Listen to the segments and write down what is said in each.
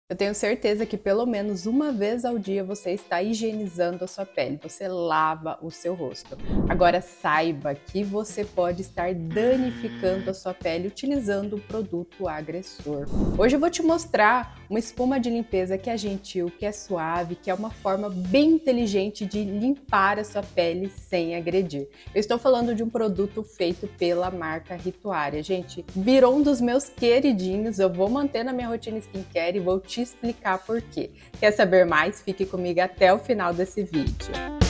Eu tenho certeza que pelo menos uma vez ao dia você está higienizando a sua pele, você lava o seu rosto. Agora saiba que você pode estar danificando a sua pele utilizando um produto agressor. Hoje eu vou te mostrar uma espuma de limpeza que é gentil, que é suave, que é uma forma bem inteligente de limpar a sua pele sem agredir. Eu estou falando de um produto feito pela marca Rituária. Gente, virou um dos meus queridinhos, eu vou manter na minha rotina skincare e vou te explicar por quê. Quer saber mais? Fique comigo até o final desse vídeo.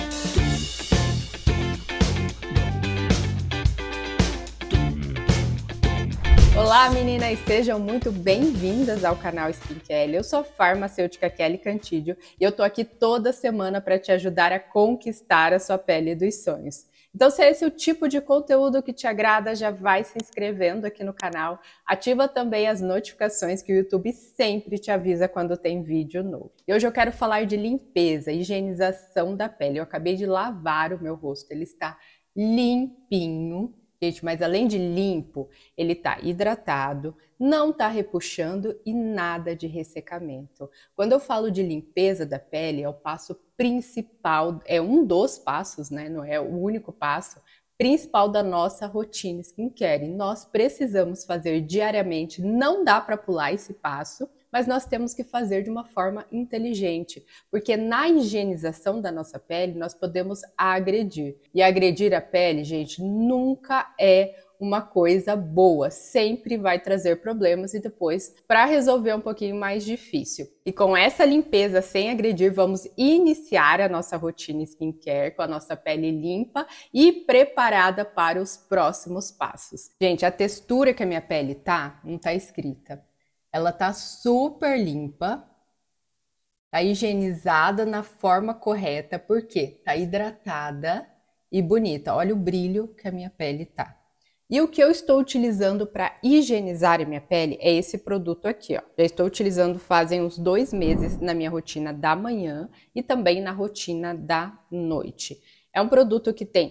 Olá meninas, sejam muito bem-vindas ao canal Skin Kelly. Eu sou a farmacêutica Kelly Cantídio e eu tô aqui toda semana para te ajudar a conquistar a sua pele dos sonhos. Então, se esse é o tipo de conteúdo que te agrada, já vai se inscrevendo aqui no canal. Ativa também as notificações que o YouTube sempre te avisa quando tem vídeo novo. E hoje eu quero falar de limpeza, higienização da pele. Eu acabei de lavar o meu rosto, ele está limpinho. Gente, mas além de limpo, ele tá hidratado, não tá repuxando e nada de ressecamento. Quando eu falo de limpeza da pele, é o passo principal, é um dos passos, né? Não é o único passo principal da nossa rotina skincare. E nós precisamos fazer diariamente, não dá para pular esse passo, mas nós temos que fazer de uma forma inteligente, porque na higienização da nossa pele nós podemos agredir. E agredir a pele, gente, nunca é uma coisa boa, sempre vai trazer problemas e depois para resolver um pouquinho mais difícil. E com essa limpeza sem agredir, vamos iniciar a nossa rotina skincare com a nossa pele limpa e preparada para os próximos passos. Gente, a textura que a minha pele tá, não tá escrita. Ela tá super limpa, tá higienizada na forma correta, porque tá hidratada e bonita. Olha o brilho que a minha pele tá. E o que eu estou utilizando para higienizar a minha pele é esse produto aqui, ó. Já estou utilizando fazem uns 2 meses na minha rotina da manhã e também na rotina da noite. É um produto que tem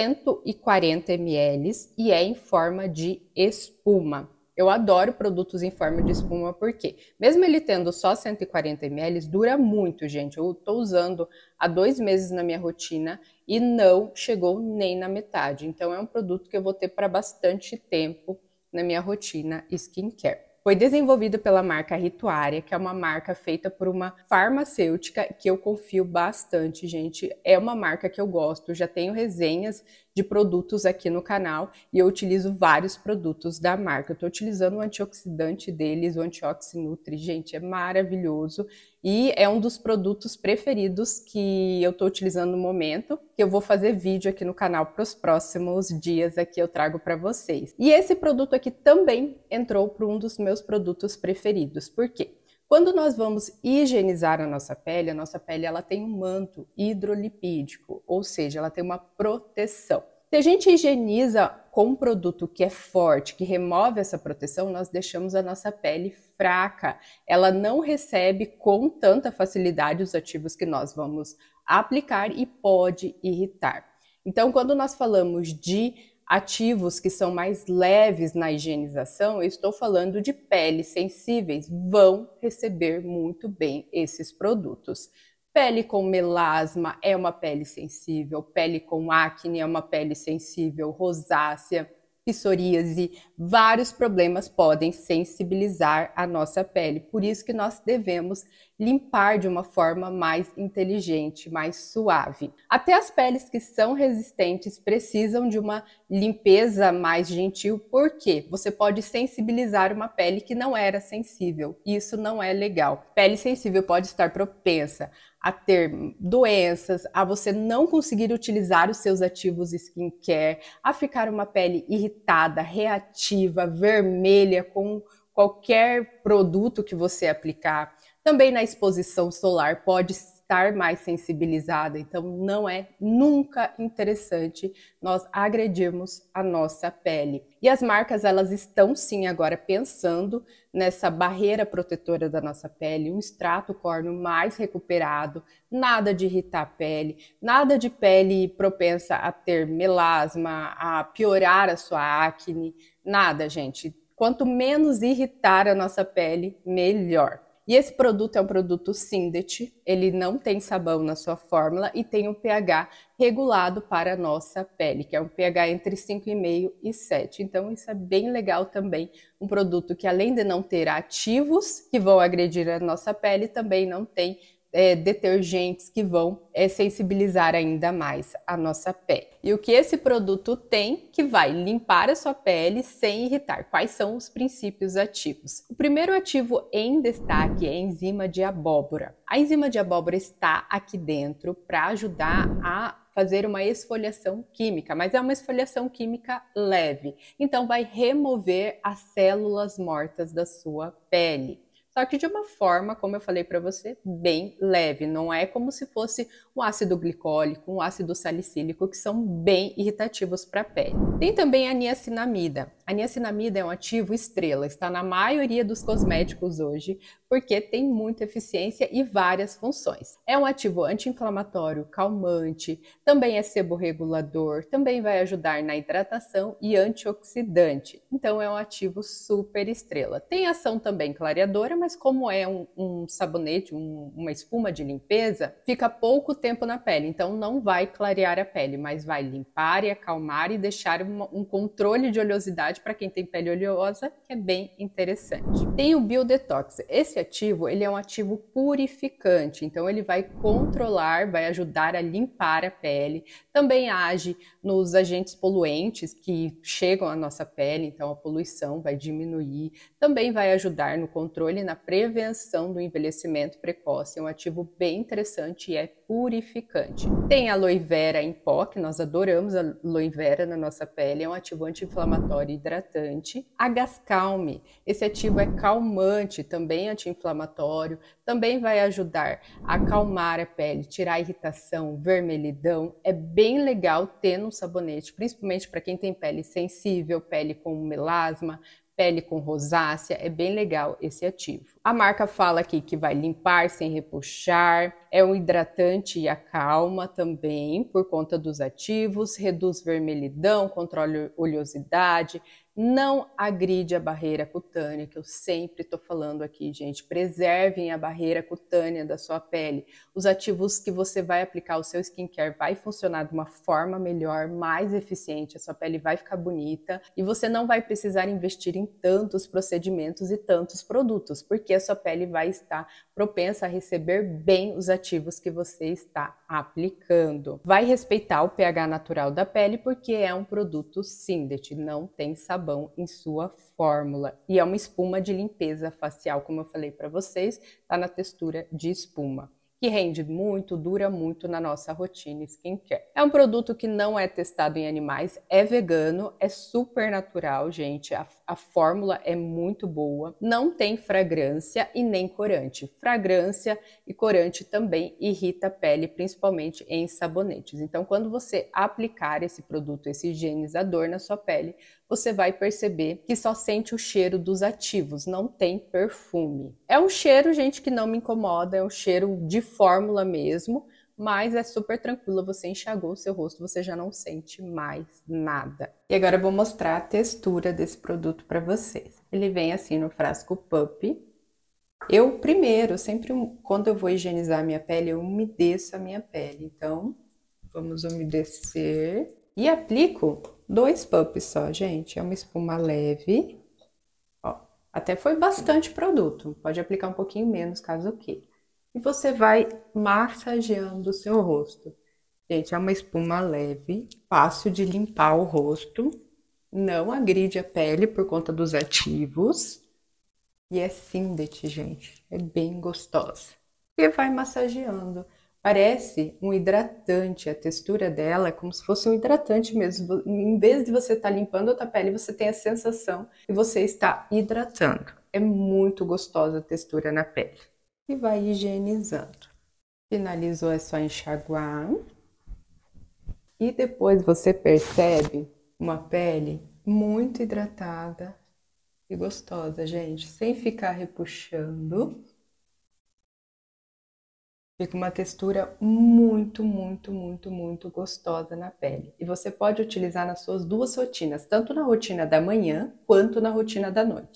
140 ml e é em forma de espuma. Eu adoro produtos em forma de espuma porque, mesmo ele tendo só 140 ml, dura muito, gente. Eu tô usando há 2 meses na minha rotina e não chegou nem na metade. Então, é um produto que eu vou ter para bastante tempo na minha rotina skincare. Foi desenvolvido pela marca Rituária, que é uma marca feita por uma farmacêutica que eu confio bastante, gente. É uma marca que eu gosto, já tenho resenhas de produtos aqui no canal e eu utilizo vários produtos da marca. Eu tô utilizando o antioxidante deles, o Antioxi Nutri, gente, é maravilhoso e é um dos produtos preferidos que eu tô utilizando no momento, que eu vou fazer vídeo aqui no canal para os próximos dias aqui eu trago para vocês. E esse produto aqui também entrou para um dos meus produtos preferidos. Por quê? Quando nós vamos higienizar a nossa pele ela tem um manto hidrolipídico, ou seja, ela tem uma proteção. Se a gente higieniza com um produto que é forte, que remove essa proteção, nós deixamos a nossa pele fraca. Ela não recebe com tanta facilidade os ativos que nós vamos aplicar e pode irritar. Então, quando nós falamos de ativos que são mais leves na higienização, eu estou falando de peles sensíveis, vão receber muito bem esses produtos. Pele com melasma é uma pele sensível, pele com acne é uma pele sensível, rosácea, psoríase, vários problemas podem sensibilizar a nossa pele. Por isso que nós devemos limpar de uma forma mais inteligente, mais suave. Até as peles que são resistentes precisam de uma limpeza mais gentil, porque você pode sensibilizar uma pele que não era sensível. Isso não é legal. Pele sensível pode estar propensa a ter doenças, a você não conseguir utilizar os seus ativos skincare, a ficar uma pele irritada, reativa, vermelha com qualquer produto que você aplicar. Também na exposição solar pode estar mais sensibilizada, então não é nunca interessante nós agredirmos a nossa pele. E as marcas, elas estão sim agora pensando nessa barreira protetora da nossa pele, um extrato córneo mais recuperado, nada de irritar a pele, nada de pele propensa a ter melasma, a piorar a sua acne, nada, gente. Quanto menos irritar a nossa pele, melhor. E esse produto é um produto Sindet, ele não tem sabão na sua fórmula e tem um pH regulado para a nossa pele, que é um pH entre 5,5 e 7. Então isso é bem legal também, um produto que além de não ter ativos que vão agredir a nossa pele, também não tem detergentes que vão sensibilizar ainda mais a nossa pele. E o que esse produto tem que vai limpar a sua pele sem irritar? Quais são os princípios ativos? O primeiro ativo em destaque é a enzima de abóbora. A enzima de abóbora está aqui dentro para ajudar a fazer uma esfoliação química, mas é uma esfoliação química leve. Então vai remover as células mortas da sua pele. Só que de uma forma, como eu falei para você, bem leve. Não é como se fosse um ácido glicólico, um ácido salicílico, que são bem irritativos para a pele. Tem também a niacinamida. A niacinamida é um ativo estrela, está na maioria dos cosméticos hoje, porque tem muita eficiência e várias funções. É um ativo anti-inflamatório, calmante, também é seborregulador, também vai ajudar na hidratação e antioxidante. Então é um ativo super estrela. Tem ação também clareadora, mas como é um sabonete, uma espuma de limpeza, fica pouco tempo na pele, então não vai clarear a pele, mas vai limpar e acalmar e deixar um controle de oleosidade para quem tem pele oleosa, que é bem interessante. Tem o Biodetox. Esse ativo, ele é um ativo purificante, então ele vai controlar, vai ajudar a limpar a pele, também age nos agentes poluentes que chegam à nossa pele, então a poluição vai diminuir, também vai ajudar no controle e na prevenção do envelhecimento precoce, é um ativo bem interessante e é purificante. Tem a aloe vera em pó, que nós adoramos a aloe vera na nossa pele, é um ativo anti-inflamatório e hidratante. A Gascalme, esse ativo é calmante, também anti-inflamatório, também vai ajudar a acalmar a pele, tirar a irritação, vermelhidão. É bem legal ter no sabonete, principalmente para quem tem pele sensível, pele com melasma, pele com rosácea, é bem legal esse ativo. A marca fala aqui que vai limpar sem repuxar, é um hidratante e acalma também por conta dos ativos, reduz vermelhidão, controla oleosidade, não agride a barreira cutânea, que eu sempre estou falando aqui, gente. Preservem a barreira cutânea da sua pele. Os ativos que você vai aplicar, o seu skincare vai funcionar de uma forma melhor, mais eficiente, a sua pele vai ficar bonita e você não vai precisar investir em tantos procedimentos e tantos produtos, porque a sua pele vai estar propensa a receber bem os ativos que você está aplicando. Vai respeitar o pH natural da pele, porque é um produto Sindet, não tem sabão em sua fórmula. E é uma espuma de limpeza facial, como eu falei para vocês, tá na textura de espuma, que rende muito, dura muito na nossa rotina skincare. É um produto que não é testado em animais, é vegano, é super natural, gente. A fórmula é muito boa, não tem fragrância e nem corante. Fragrância e corante também irrita a pele, principalmente em sabonetes. Então, quando você aplicar esse produto, esse higienizador na sua pele, você vai perceber que só sente o cheiro dos ativos, não tem perfume. É um cheiro, gente, que não me incomoda, é um cheiro de fórmula mesmo, mas é super tranquilo, você enxagou o seu rosto, você já não sente mais nada. E agora eu vou mostrar a textura desse produto para vocês. Ele vem assim no frasco Pup. Eu primeiro, sempre quando eu vou higienizar a minha pele, eu umedeço a minha pele. Então, vamos umedecer e aplico 2 pups só, gente. É uma espuma leve. Ó, até foi bastante produto. Pode aplicar um pouquinho menos, caso queira. E você vai massageando o seu rosto. Gente, é uma espuma leve, fácil de limpar o rosto. Não agride a pele por conta dos ativos. E é Sindet, gente. É bem gostosa. E vai massageando. Parece um hidratante, a textura dela é como se fosse um hidratante mesmo. Em vez de você estar limpando a tua pele, você tem a sensação que você está hidratando. É muito gostosa a textura na pele. E vai higienizando. Finalizou, é só enxaguar. E depois você percebe uma pele muito hidratada e gostosa, gente. Sem ficar repuxando. Fica uma textura muito, muito, muito, muito gostosa na pele. E você pode utilizar nas suas duas rotinas, tanto na rotina da manhã quanto na rotina da noite.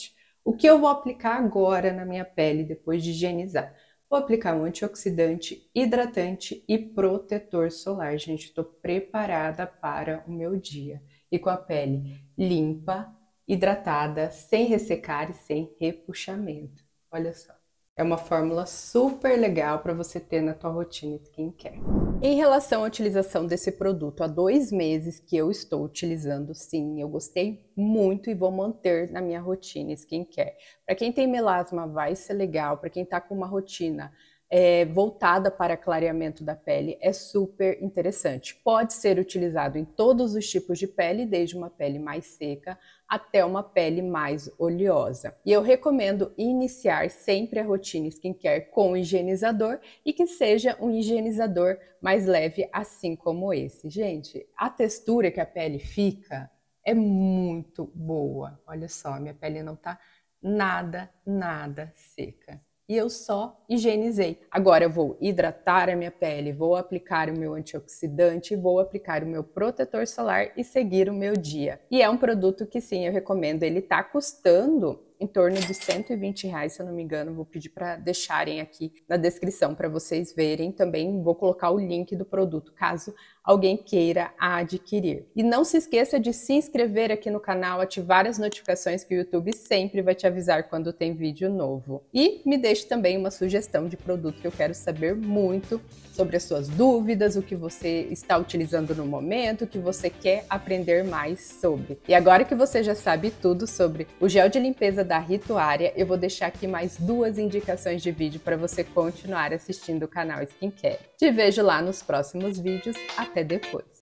O que eu vou aplicar agora na minha pele depois de higienizar? Vou aplicar um antioxidante, hidratante e protetor solar. Gente, estou preparada para o meu dia. E com a pele limpa, hidratada, sem ressecar e sem repuxamento. Olha só. É uma fórmula super legal para você ter na tua rotina skincare. Em relação à utilização desse produto, há 2 meses que eu estou utilizando, sim, eu gostei muito e vou manter na minha rotina skincare. Para quem tem melasma vai ser legal, para quem está com uma rotina voltada para clareamento da pele, é super interessante. Pode ser utilizado em todos os tipos de pele, desde uma pele mais seca até uma pele mais oleosa. E eu recomendo iniciar sempre a rotina skincare com higienizador e que seja um higienizador mais leve, assim como esse. Gente, a textura que a pele fica é muito boa. Olha só, minha pele não tá nada seca. E eu só higienizei. Agora eu vou hidratar a minha pele, vou aplicar o meu antioxidante, vou aplicar o meu protetor solar e seguir o meu dia. E é um produto que sim, eu recomendo. Ele tá custando em torno de R$120, se eu não me engano. Vou pedir para deixarem aqui na descrição para vocês verem. Também vou colocar o link do produto, caso alguém queira adquirir. E não se esqueça de se inscrever aqui no canal, ativar as notificações que o YouTube sempre vai te avisar quando tem vídeo novo. E me deixe também uma sugestão de produto, que eu quero saber muito sobre as suas dúvidas, o que você está utilizando no momento, o que você quer aprender mais sobre. E agora que você já sabe tudo sobre o gel de limpeza da Rituária, eu vou deixar aqui mais 2 indicações de vídeo para você continuar assistindo o canal Skincare. Te vejo lá nos próximos vídeos. Até depois!